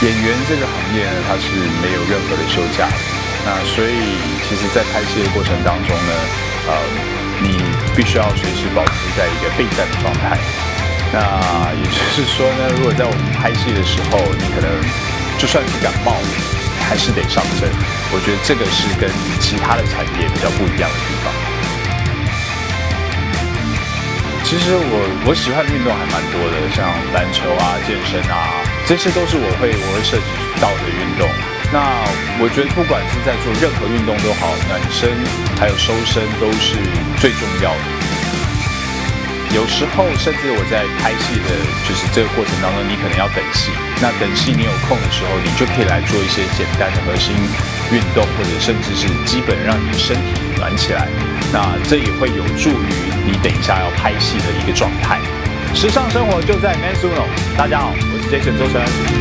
演员这个行业呢，它是没有任何的休假的。那所以，其实，在拍戏的过程当中呢，你必须要随时保持在一个备战的状态。那也就是说呢，如果在我们拍戏的时候，你可能就算是感冒，还是得上阵。我觉得这个是跟其他的产业比较不一样的地方。其实我喜欢的运动还蛮多的，像篮球啊、健身啊，这些都是我会涉及到的运动。那我觉得不管是在做任何运动都好，暖身还有收身都是最重要的。有时候甚至我在拍戏的，就是这个过程当中，你可能要等戏。那等戏你有空的时候，你就可以来做一些简单的核心运动，或者甚至是基本让你的身体暖起来。那这也会有助于你等一下要拍戏的一个状态。时尚生活就在 Men's Uno， 大家好，我是 Jason 周晨。